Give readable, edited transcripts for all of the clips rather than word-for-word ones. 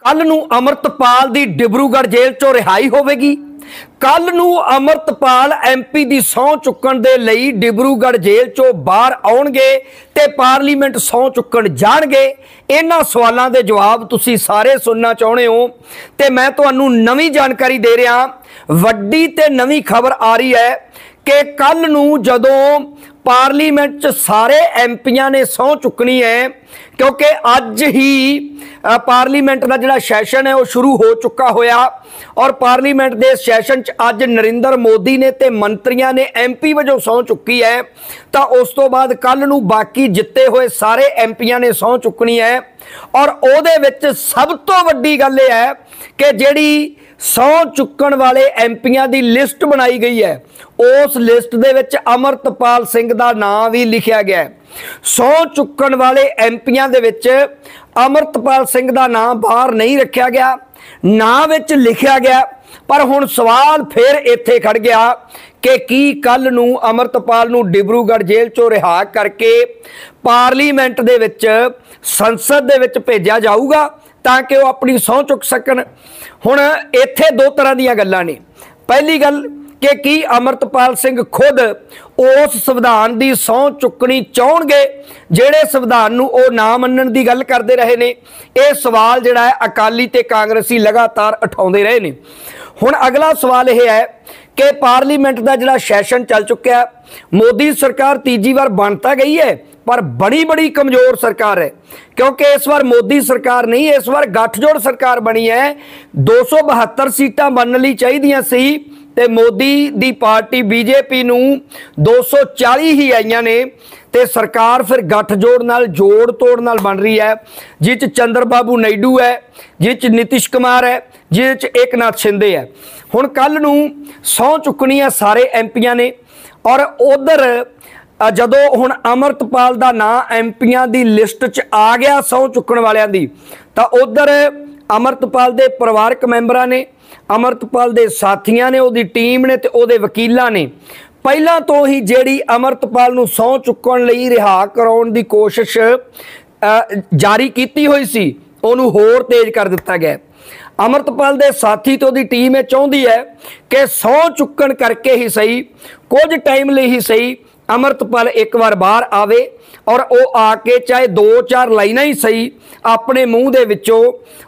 कल नूं अमृतपाल दी डिब्रूगढ़ जेल चों रिहाई होवेगी। कल नूं अमृतपाल MP दी सौं चुक्कण दे लई डिब्रूगढ़ जेल चों बाहर आउणगे ते पार्लीमेंट सौं चुक्कण जाणगे। इन्हां सवालों के जवाब तुसीं सारे सुनना चाहुंदे हो ते मैं तुहानूं नवीं जानकारी दे रहा। वड्डी ते नवीं खबर आ रही है कि कल नूं जदों पार्लीमेंट च सारे एमपीआं ने सौं चुकनी है, क्योंकि अज ही पार्लीमेंट का जिहड़ा सैशन है वह शुरू हो चुका होया और पार्लीमेंट के सैशन च अज नरेंद्र मोदी ने ते मंत्रियों ने MP वजों सौं चुकी है। तो उस तो बाद कल नूं बाकी जिते हुए सारे एमपीआं ने सौं चुकनी है और उहदे विच सब तो वड्डी गल यह है कि जिहड़ी सौं चुकण वाले एमपीआं की लिस्ट बनाई गई है उस लिस्ट दे विच अमृतपाल सिंह दा नाम भी लिखिया गया है। सौं चुकण वाले एमपीआं दे विच अमृतपाल सिंह दा नाम बाहर नहीं रखा गया, नाम विच लिखिया गया। पर हुण सवाल फिर इत्थे खड़ गया कि की कल नूं अमृतपाल नूं डिब्रूगढ़ जेल चों रिहा करके पार्लीमेंट दे विच संसद दे विच भेजा जाऊगा ताकि वह अपनी सौं चुक सकन। हुण इत्थे दो तरह दीयां गल्लां ने। पहली गल कि की अमृतपाल सिंह खुद उस संविधान की सौं चुकनी चाहणगे जिहड़े संविधान नूं ओह ना मन्नण की गल करते रहे ने। यह सवाल जिहड़ा है अकाली ते कांग्रेसी लगातार उठाउंदे रहे ने। हुण अगला सवाल यह है कि पार्लीमेंट का जिहड़ा सैशन चल चुका है, मोदी सरकार तीजी बार बन तां गई है पर बड़ी बड़ी कमजोर सरकार है, क्योंकि इस बार मोदी सरकार नहीं, इस बार गठजोड़ सरकार बनी है। 272 सीटां बनने लई चाहीदियां सी ते मोदी दी पार्टी BJP नूं 240 ही आईयां ने ते सरकार फिर गठजोड़ नाल जोड़ तोड़ नाल बन रही है, जिस चंद्रबाबू नायडू है, जिस नीतीश कुमार है, जिस एकनाथ शिंदे है। हुण कल नूं सौं चुकनी है सारे एमपीआं ने और उधर जदों हुण अमृतपाल दा नाम एमपीआं दी लिस्ट च आ गया सौं चुकण वालियां दी, तां उधर अमृतपाल दे परिवारक मैंबरां ने, अमृतपाल दे साथियां ने, उहदी टीम ने ते उहदे वकीलां ने पहलां तो ही जिहड़ी अमृतपाल नूं सौं चुकण लई रिहा कराउण दी कोशिश जारी कीती होई सी, उहनूं होर तेज कर दित्ता गया। अमृतपाल दे साथी तो उहदी टीम ये चाहुंदी है कि सौं चुकण करके ही सही, कुछ टाइम लई ही सही, अमृतपाल एक बार बाहर आवे और वो आके चाहे 2-4 लाइनां ही सही अपने मूँह दे विचों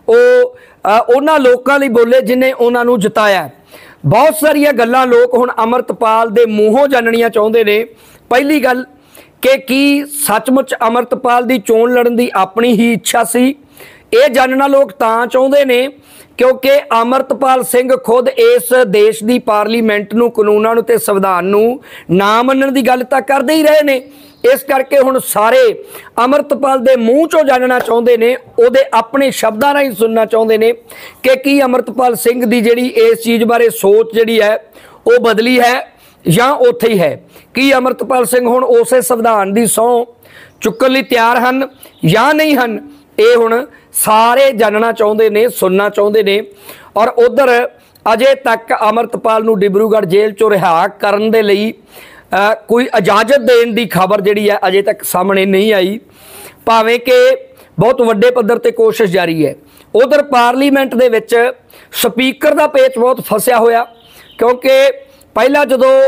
उन्हां लोकां लई बोले जिन्हें उन्हां नूं जिताया। बहुत सारिया गल्लां लोग हुण अमृतपाल दे मूँहों जाननियां चाहुंदे ने। पहली गल कि की सचमुच अमृतपाल दी चोण लड़न दी अपनी ही इच्छा सी? ये जानना लोग तां चाहुंदे ने क्योंकि अमृतपाल सिंह खुद इस देश की पार्लीमेंट नूं, कानूनां नूं ते संविधान नूं ना मन्नण दी गल तां करदे ही रहे ने। इस करके हुण सारे अमृतपाल दे मूँह चों जानना चाहुंदे ने, उहदे अपने शब्दां राहीं सुनना चाहुंदे ने कि की अमृतपाल सिंह दी जिहड़ी इस चीज़ बारे सोच जिहड़ी है वो बदली है या उत्थे ही है। कि अमृतपाल सिंह हुण उसे संविधान की सौं चुकण लई तैयार हन या नहीं हन, ये हुण सारे जानना चाहुंदे ने, सुनना चाहुंदे ने। और उधर अजे तक अमृतपाल नूं डिब्रूगढ़ जेल चों रिहा करन दे लई कोई इजाजत देण दी खबर जिहड़ी है अजे तक सामने नहीं आई, भावें कि बहुत वड्डे पद्धर ते कोशिश जारी है। उधर पार्लीमेंट दे विच स्पीकर दा पेच बहुत फसिया होया, क्योंकि पहला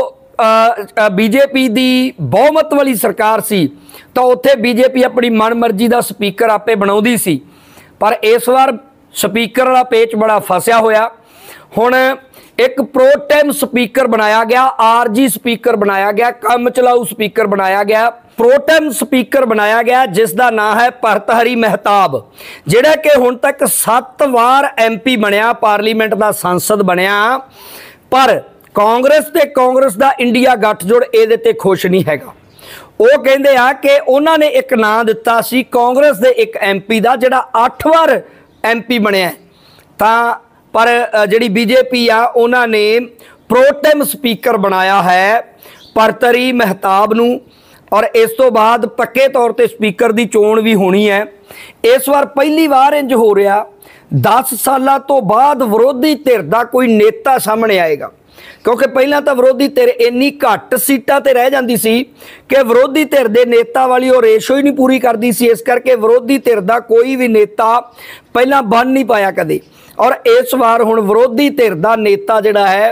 जदों BJP दी बहुमत वाली सरकार सी तो उत्थे BJP अपनी मन मर्जी का स्पीकर आपे बनाउंदी सी, पर इस बार स्पीकर वाला पेच बड़ा फसिया होया। हुण एक प्रोटेम स्पीकर बनाया गया, आरजी स्पीकर बनाया गया, काम चलाऊ स्पीकर बनाया गया, प्रोटेम स्पीकर बनाया गया जिसका नाम है भर्तहरी मेहताब, जिहड़ा कि हुण तक 7 बार MP बनया, पार्लीमेंट का सांसद बनया। पर कांग्रेस ते कांग्रेस का इंडिया गठजोड़ इहदे ते खुश नहीं हैगा। वो कहते आ कि उन्होंने एक नाम दिता सी कांग्रेस के एक MP का जिहड़ा 8 बार MP बनया, तां पर जिहड़ी BJP आ उन्होंने प्रोटेम स्पीकर बनाया है भर्तहरी मेहताब नूं और इस तो बाद पक्के तौर पर स्पीकर की चोण भी होनी है। इस बार पहली बार इंज हो रहा 10 साल तो बाद विरोधी धिर का कोई नेता सामने आएगा क्योंकि पहला तो विरोधी धिर इन्नी घट सीटां ते रह जाती सी कि विरोधी धिर दे नेता वाली वो रेशो ही नहीं पूरी करती सी। इस करके विरोधी धिर दा कोई भी नेता पहला बन नहीं पाया कदे, और इस बार हुण विरोधी धिर दा नेता जिहड़ा है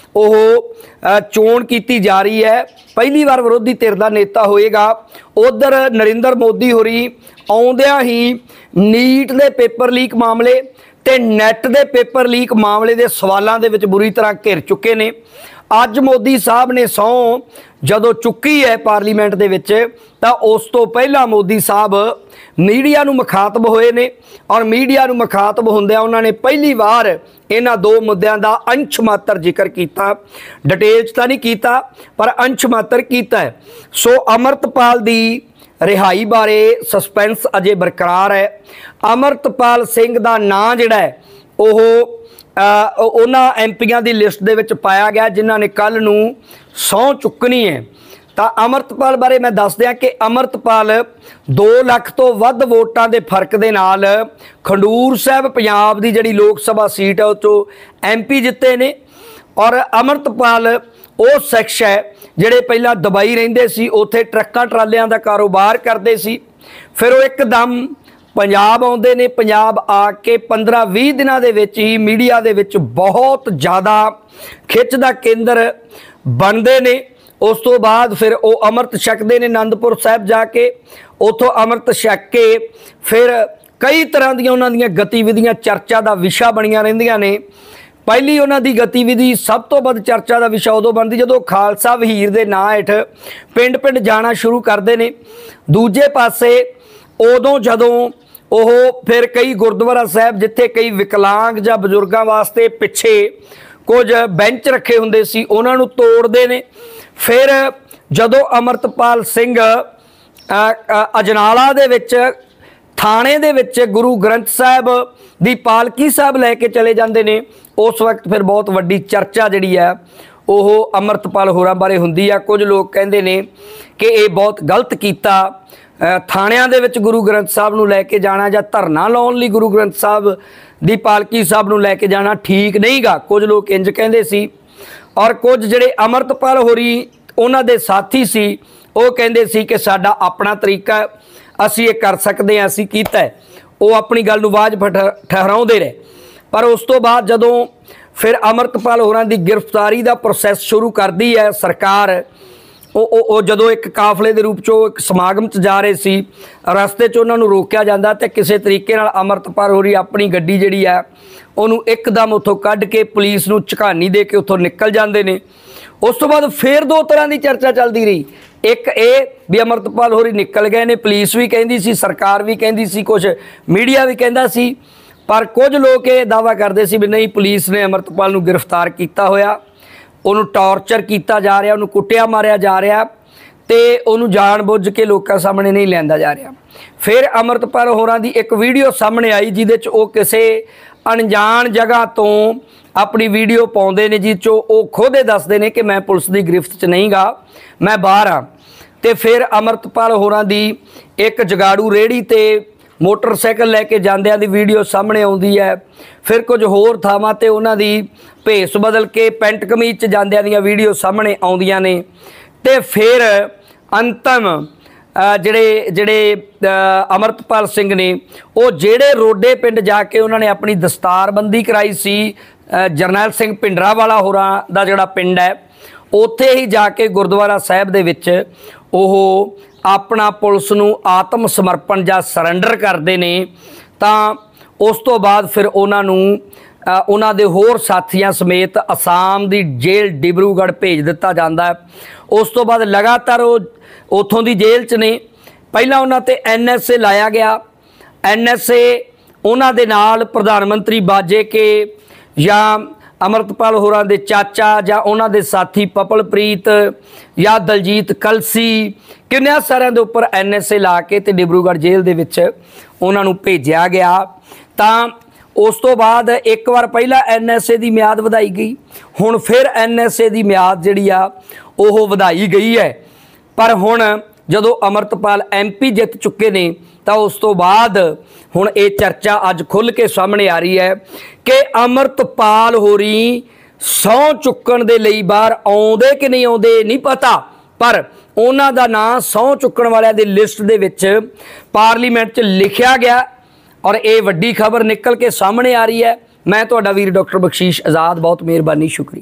वो चोण की जा रही है। पहली बार विरोधी धिर दा नेता होएगा। उधर नरेंद्र मोदी होरी आउंदियां ही नीट दे पेपर लीक मामले ते नैट दे पेपर लीक मामले दे सवालों दे विच बुरी तरह घिर चुके ने। अज मोदी साहब ने सौं जदों चुकी है पार्लीमेंट दे विच, तां उस तो पहला मोदी साहब मीडिया नूं मुखातब होए ने, और मीडिया नूं मुखातब हुंदिआं उन्होंने पहली बार इन्हां दो मुद्दों का अंश मात्र जिक्र किया। डिटेल च तां नहीं कीता पर अंश मात्र कीता है। सो अमृतपाल दी रिहाई बारे सस्पेंस अजे बरकरार है। अमृतपाल सिंह दा नाम जिहड़ा है वो उन्हां एमपीआं दी लिस्ट दे विच पाया गया जिन्हां ने कल नूं सौं चुकनी है। तो अमृतपाल बारे मैं दस दियां कि अमृतपाल 2 लाख तो वध वोटां दे फर्क दे नाल खडूर साहब पंजाब दी जिहड़ी लोक सभा सीट है उस चों एमपी जिते ने। और अमृतपाल वो शख्स है जिहड़े पहला दुबई रहिंदे सी, उत्थे ट्रक्कां ट्रालियां दा कारोबार करदे सी, फिर वो एकदम पंजाब आउंदे ने। पंजाब आके 15-20 दिनां दे विच ही मीडिया दे विच बहुत ज़्यादा खिच दा केंद्र बनते ने। उस तो बाद फिर वो अमृत छकते हैं आनंदपुर साहब जाके, उतों अमृत छक के फिर कई तरह दी उन्हां दी गतिविधियां चर्चा का विषा बनिया रहिंदियां ने। पहली उन्हां दी गतिविधि सब तो वध चर्चा का विषा उदों बनती जदों खालसा वहीर के नां हेठ पिंड पिंड जाना शुरू करते हैं। दूजे पासे उदों जदों ਉਹ फिर कई गुरुद्वारा साहब जिथे कई विकलांग ਜਾਂ बजुर्गों वास्ते पिछे कुछ बेंच रखे हुंदे सी उन्हां नूं तोड़दे ने। फिर जदों अमृतपाल सिंह अजनाला दे विच थाणे दे विच गुरु ग्रंथ साहब दी पालकी साहब लैके चले जाते हैं, उस वक्त फिर बहुत वड्डी चर्चा जिहड़ी है वो अमृतपाल होरां बारे हुंदी आ। कुछ लोग कहंदे ने कि ये बहुत गलत कीता थाणिਆਂ ਦੇ ਵਿੱਚ गुरु ग्रंथ साहब ਨੂੰ ਲੈ ਕੇ ਜਾਣਾ ਜਾਂ ਧਰਨਾ ਲਾਉਣ ਲਈ गुरु ग्रंथ साहब ਦੀ ਪਾਲਕੀ ਸਾਹਿਬ ਨੂੰ ਲੈ ਕੇ ਜਾਣਾ ਠੀਕ ਨਹੀਂਗਾ। ਕੁਝ ਲੋਕ ਇੰਜ ਕਹਿੰਦੇ ਸੀ, ਔਰ ਕੁਝ ਜਿਹੜੇ ਅਮਰਤਪਾਲ ਹੋਰੀ ਉਹਨਾਂ ਦੇ ਸਾਥੀ ਸੀ ਉਹ ਕਹਿੰਦੇ ਸੀ ਕਿ ਸਾਡਾ ਆਪਣਾ ਤਰੀਕਾ ਅਸੀਂ ਇਹ ਕਰ ਸਕਦੇ ਹਾਂ, ਅਸੀਂ ਕੀਤਾ। ਉਹ ਆਪਣੀ ਗੱਲ ਨੂੰ ਵਾਜਬ ਠਹਿਰਾਉਂਦੇ ਰਹੇ। ਪਰ ਉਸ ਤੋਂ ਬਾਅਦ ਜਦੋਂ ਫਿਰ ਅਮਰਤਪਾਲ ਹੋਰਾਂ ਦੀ ਗ੍ਰਿਫਤਾਰੀ ਦਾ ਪ੍ਰੋਸੈਸ ਸ਼ੁਰੂ ਕਰਦੀ ਹੈ ਸਰਕਾਰ, ਜਦੋਂ एक काफले के रूप एक समागम च जा रहे सी, रस्ते च उन्होंने रोकया जाता तो किसी तरीके नाल अमृतपाल होरी अपनी गड्डी जिहड़ी है उन्होंने एकदम उत्थों कढ़ के पुलिस नूं झकानी दे के उत्थों निकल जाते हैं। उस तो बाद फिर 2 तरह की चर्चा चलती रही। एक ये भी अमृतपाल होरी निकल गए ने, पुलिस भी कहती सी, सरकार भी कहती सी, कुछ मीडिया भी कहता सी, पर कुछ लोग ये दावा करते सी भी नहीं पुलिस ने अमृतपाल नूं गिरफ्तार किया होया, उन्होंने टॉर्चर किया जा रहा, उन्होंने कुटिया मारिया जा रहा तो उन्होंने जान बुझ के लोगों सामने नहीं लिया जा रहा। फिर अमृतपाल होरां दी एक वीडियो सामने आई जिहदे च वो किसी अनजान जगह तो अपनी वीडियो पाउंदे ने, जिस चो वो खुद ही दसदे ने कि मैं पुलिस की गिरफ्त च नहीं गा, मैं बाहर हाँ। तो फिर अमृतपाल होरां दी एक जगाड़ू रेहड़ी ते मोटरसाइकिल लैके जांदियां दी वीडियो सामने आउंदी है। फिर कुछ होर थावां ते उन्हां दी भेस बदल के पेंट कमीज च जांदियां दी वीडियो सामने आउंदियां ने। ते फिर अंतम जिहड़े अमृतपाल सिंह ने वो जिहड़े रोडे पिंड जाके उन्होंने अपनी दस्तारबंदी कराई सी, जरनैल सिंह भिंडरा वाला होरां दा जिहड़ा पिंड है उत्थे ही जाके गुरुद्वारा साहब दे विच ओह अपना पुलिस नूं आत्म समर्पण जां सरैंडर करते हैं। तो उस तो बाद फिर उन्हां दे होर साथियां समेत आसाम की जेल डिब्रूगढ़ भेज दिता जाता है। उस तो बाद लगातार उत्थों की जेल च ने। पहला उन्हां ते NSA लाया गया, NSA उन्हां दे नाल प्रधानमंत्री बाजे के या अमृतपाल होरां दे चाचा या उन्हां दे साथी पपलप्रीत या दलजीत कलसी किन्ने सारिਆਂ ਦੇ ਉੱਪਰ NSA ला के ते डिब्रूगढ़ जेल दे विच उन्हां नूं भेजिया गया। तां उस तो बाद एक बार पहला NSA की म्याद वधाई गई, हुण फिर NSA की म्याद जिहड़ी आ ओह वधाई गई है। पर हुण जदों अमृतपाल MP जित चुके ने तो उस तो बाद हुण ये चर्चा अज खुल के सामने आ रही है कि अमृतपाल होरी ਸਹੁੰ ਚੁੱਕਣ ਦੇ ਲਈ ਬਾਹਰ ਆਉਂਦੇ ਕਿ ਨਹੀਂ ਆਉਂਦੇ ਨਹੀਂ ਪਤਾ, ਪਰ ਉਹਨਾਂ ਦਾ ਨਾਂ ਸਹੁੰ ਚੁੱਕਣ ਵਾਲਿਆਂ ਦੀ ਲਿਸਟ ਦੇ ਵਿੱਚ ਪਾਰਲੀਮੈਂਟ 'ਚ ਲਿਖਿਆ ਗਿਆ ਔਰ ਇਹ ਵੱਡੀ ਖਬਰ ਨਿਕਲ ਕੇ ਸਾਹਮਣੇ ਆ ਰਹੀ ਹੈ। मैं तुहाडा वीर डॉक्टर बख्शीश आज़ाद, बहुत मेहरबानी, शुक्रिया।